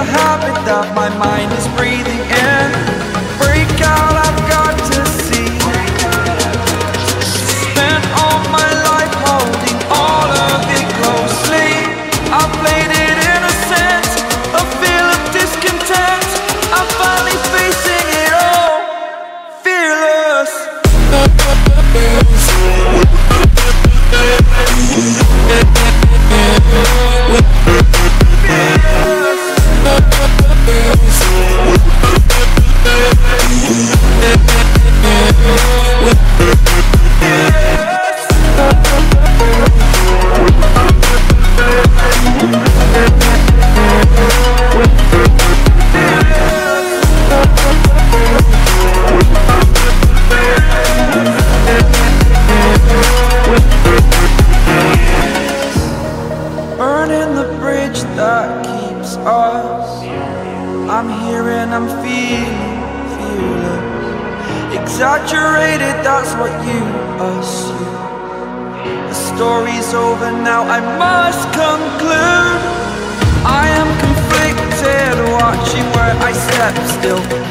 a habit that my mind is breathing in. Break out, I've got to see. Spent all my life holding all of it closely. I played it innocent, a feel of discontent. I'm finally facing it all, fearless. Burning the bridge that keeps us. I'm here and I'm feeling fearless. Exaggerated, that's what you assume. The story's over now, I must conclude. I am conflicted, watching where I step still.